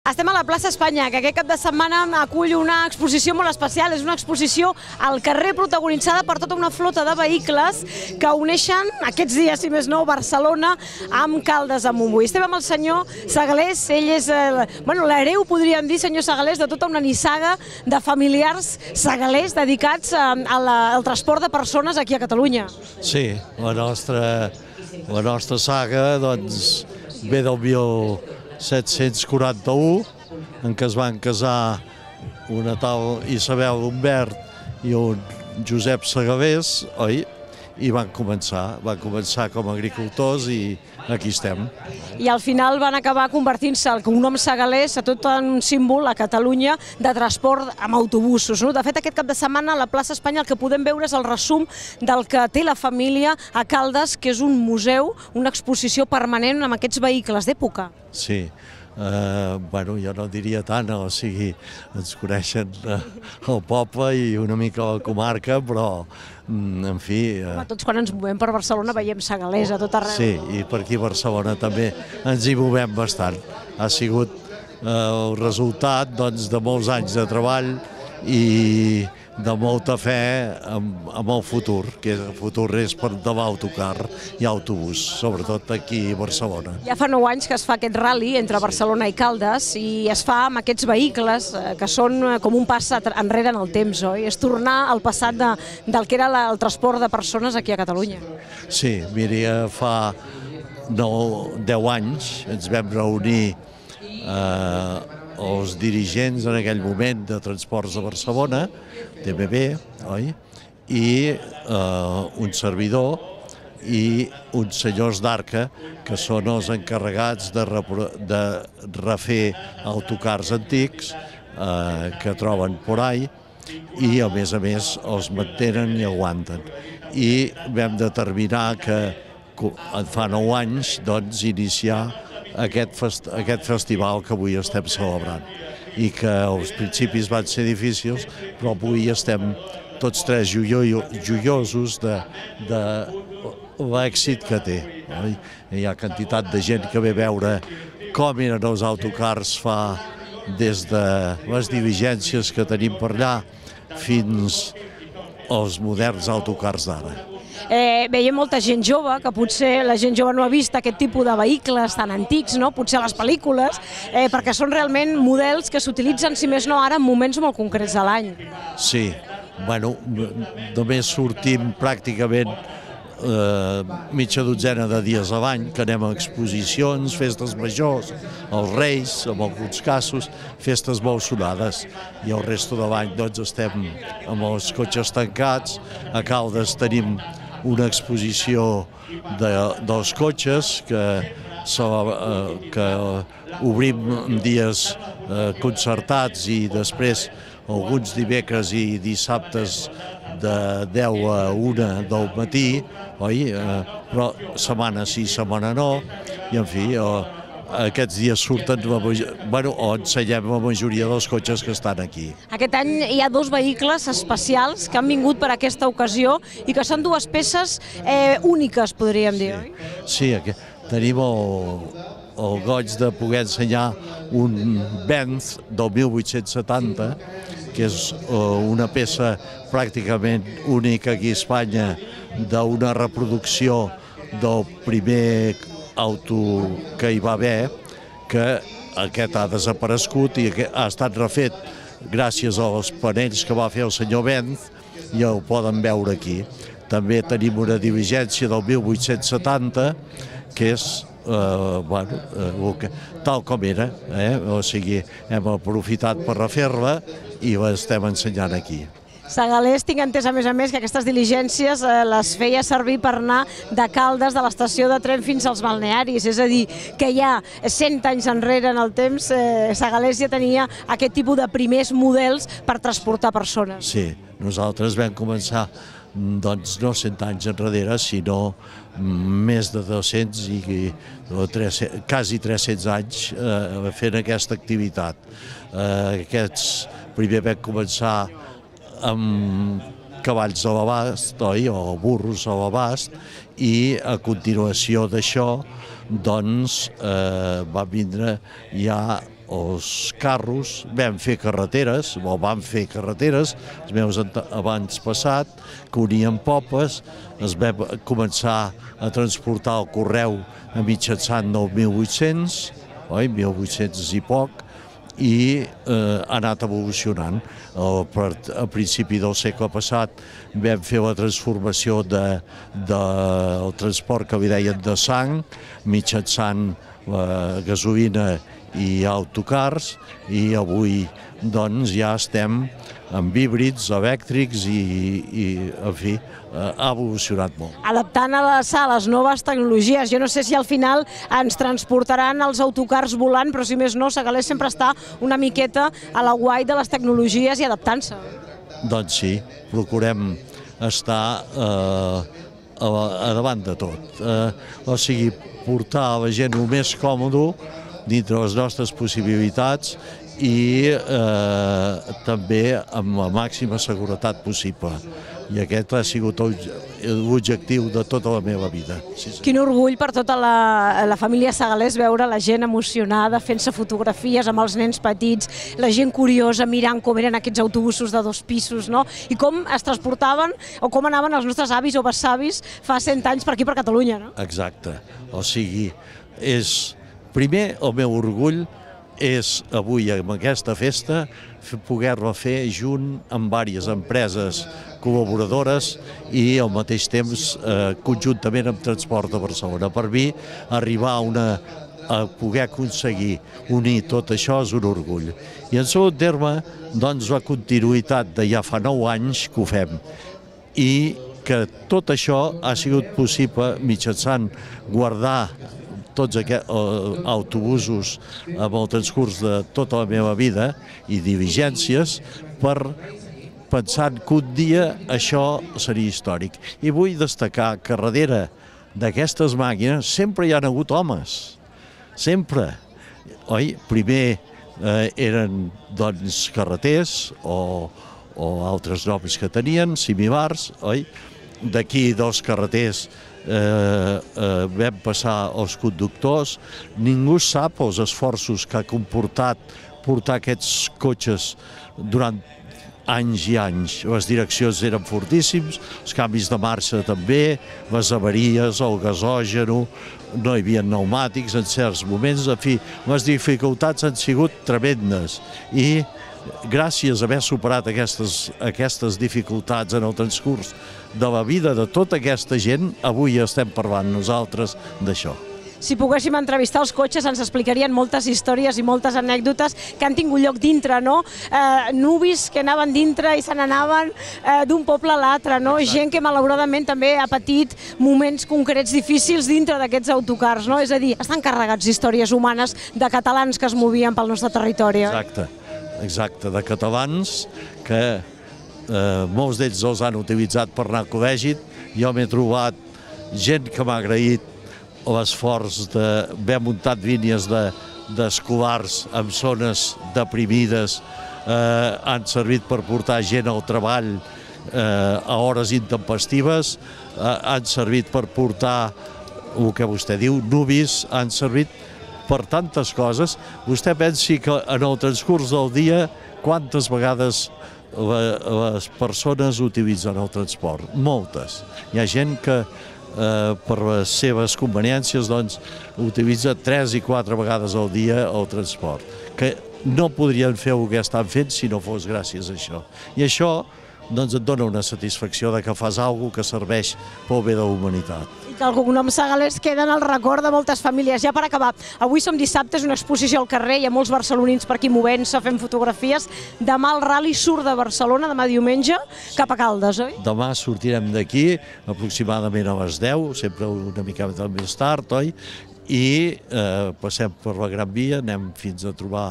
Estem a la plaça Espanya, que aquest cap de setmana acull una exposició molt especial. És una exposició al carrer protagonitzada per tota una flota de vehicles que uneixen aquests dies, si més no, Barcelona amb Caldes de Montbui. Estem amb el senyor Segalés. Ell és l'hereu, podríem dir, senyor Segalés, de tota una nissaga de familiars Segalés dedicats al transport de persones aquí a Catalunya. Sí, la nostra saga ve del 1741, en què es van casar una tal Isabel Humbert i un Josep Segalés, oi? I van començar com a agricultors i aquí estem. I al final van acabar convertint-se el cognom Segalés a tot un símbol a Catalunya de transport amb autobusos. De fet, aquest cap de setmana a la plaça Espanya el que podem veure és el resum del que té la família a Caldes, que és un museu, una exposició permanent amb aquests vehicles d'època. Sí. Jo no diria tant, o sigui, ens coneixen el poble i una mica la comarca, però, en fi... Tots quan ens movem per Barcelona veiem Segalés a tot arreu. Sí, i per aquí a Barcelona també ens hi movem bastant. Ha sigut el resultat de molts anys de treball i de molta fe amb el futur, que el futur és per davant autocar i autobús, sobretot aquí a Barcelona. Ja fa 9 anys que es fa aquest rally entre Barcelona i Caldes i es fa amb aquests vehicles que són com un pas enrere en el temps, oi? És tornar al passat del que era el transport de persones aquí a Catalunya. Sí, miri, fa 10 anys ens vam reunir els dirigents en aquell moment de Transports de Barcelona, TBB, oi? I un servidor i uns senyors d'Arca, que són els encarregats de refer autocars antics que troben por ahí i, a més, els mantenen i aguanten. I vam determinar que fa 9 anys iniciar aquest festival que avui estem celebrant i que als principis van ser difícils, però avui estem tots tres joiosos de l'èxit que té. Hi ha quantitat de gent que ve a veure com eren els autocars fa des de les diligències que tenim per allà fins als moderns autocars d'ara. Veiem molta gent jove, que potser la gent jove no ha vist aquest tipus de vehicles tan antics, potser a les pel·lícules, perquè són realment models que s'utilitzen, si més no ara, en moments molt concrets de l'any. Sí, només sortim pràcticament mitja dotzena de dies a l'any, que anem a exposicions, festes majors, els Reis, en alguns casos, festes molt sonades, i el resto de l'any estem amb els cotxes tancats. A Caldes tenim una exposició dels cotxes que obrim dies concertats i després alguns dimecres i dissabtes de 10 a 1 del matí, però setmana sí, setmana no, i en fi, aquests dies surten, o ensenyem la majoria dels cotxes que estan aquí. Aquest any hi ha 2 vehicles especials que han vingut per aquesta ocasió i que són 2 peces úniques, podríem dir, oi? Sí, tenim el goig de poder ensenyar un Benz del 1870, que és una peça pràcticament única aquí a Espanya d'una reproducció del primer auto que hi va haver, que aquest ha desaparegut i ha estat refet gràcies als panells que va fer el senyor Benz i el poden veure aquí. També tenim una diligència del 1870 que és tal com era, o sigui, hem aprofitat per refer-la i l'estem ensenyant aquí. Segalés, tinc entès a més que aquestes diligències les feia servir per anar de Caldes, de l'estació de tren fins als balnearis, és a dir, que ja 100 anys enrere en el temps Segalés ja tenia aquest tipus de primers models per transportar persones. Sí, nosaltres vam començar no 100 anys enrere, sinó més de 200 i quasi 300 anys fent aquesta activitat. Primer vam començar amb cavalls a l'abast, o burros a l'abast, i a continuació d'això va vindre ja els carros, vam fer carreteres, els meus abans passat, que unien pobles, es va començar a transportar el correu mitjançant el 1800, oi? 1800 i poc, i ha anat evolucionant. A principi del segle passat vam fer la transformació del transport que li deien de sang, mitjançant la gasolina i autocars, i avui doncs ja estem amb híbrids, elèctrics i en fi, ha evolucionat molt. Adaptant a les noves tecnologies. Jo no sé si al final ens transportaran els autocars volant, però si més no, Segalers sempre està una miqueta a la guai de les tecnologies i adaptant-se. Doncs sí, procurem estar davant de tot. O sigui, portar a la gent el més còmode dintre les nostres possibilitats i també amb la màxima seguretat possible. I aquest ha sigut l'objectiu de tota la meva vida. Quin orgull per tota la família Segalers veure la gent emocionada, fent-se fotografies amb els nens petits, la gent curiosa mirant com eren aquests autobusos de 2 pisos, no? I com es transportaven o com anaven els nostres avis o besavis fa 100 anys per aquí, per Catalunya, no? Exacte. O sigui, primer el meu orgull és avui, amb aquesta festa, poder-la fer junt amb diverses empreses col·laboradores i al mateix temps conjuntament amb Transport de Barcelona. Per mi, arribar a poder aconseguir unir tot això és un orgull. I en segon terme, doncs, la continuïtat de ja fa 9 anys que ho fem i que tot això ha sigut possible mitjançant guardar tots aquests autobusos amb el transcurs de tota la meva vida i diligències pensant que un dia això seria històric. I vull destacar que darrere d'aquestes màquines sempre hi ha hagut homes, sempre. Oi? Primer eren doncs carreters o altres noms que tenien, similars, oi? D'aquí dels carreters vam passar als conductors. Ningú sap els esforços que ha comportat portar aquests cotxes durant anys i anys. Les direccions eren fortíssims, els canvis de marxa també, les avaries, el gasògeno, no hi havia pneumàtics en certs moments, en fi, les dificultats han sigut tremendes i gràcies a haver superat aquestes dificultats en el transcurs de la vida de tota aquesta gent, avui estem parlant nosaltres d'això. Si poguéssim entrevistar els cotxes ens explicarien moltes històries i moltes anècdotes que han tingut lloc dintre, no? Nuvis que anaven dintre i se n'anaven d'un poble a l'altre, no? Gent que malauradament també ha patit moments concrets difícils dintre d'aquests autocars, no? És a dir, estan carregats d'històries humanes de catalans que es movien pel nostre territori. Exacte, de catalans que molts d'ells els han utilitzat per anar al col·legi. Jo m'he trobat gent que m'ha agraït l'esforç d'haver muntat línies d'escolars en zones deprimides, han servit per portar gent al treball a hores intempestives, han servit per portar el que vostè diu, nuvis, han servit per tantes coses. Vostè pensi que en el transcurs del dia quantes vegades les persones utilitzen el transport? Moltes. Hi ha gent que per les seves conveniències utilitza 3 i 4 vegades al dia el transport, que no podrien fer el que estan fent si no fos gràcies a això. I això et dona una satisfacció que fas alguna cosa que serveix pel bé de la humanitat. I que el cognom Segalers queda en el record de moltes famílies. Ja per acabar, avui som dissabte, és una exposició al carrer, hi ha molts barcelonins per aquí movent-se, fent fotografies. Demà el rally surt de Barcelona, demà diumenge, cap a Caldes, oi? Demà sortirem d'aquí aproximadament a les 10, sempre una mica més tard, oi? I passem per la Gran Via, anem fins a trobar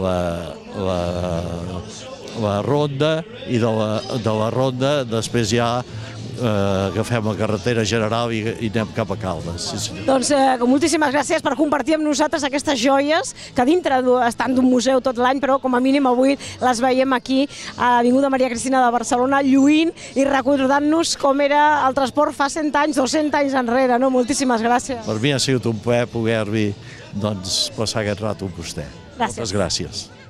la ronda i de la ronda després ja agafem la carretera general i anem cap a Caldes. Doncs moltíssimes gràcies per compartir amb nosaltres aquestes joies que dintre estan d'un museu tot l'any, però com a mínim avui les veiem aquí a l'Avinguda Maria Cristina de Barcelona, lluint i recordant-nos com era el transport fa 100 anys, 200 anys enrere. Moltíssimes gràcies. Per mi ha sigut un plaer poder-hi passar aquest rato amb vostè. Gràcies. Moltes gràcies.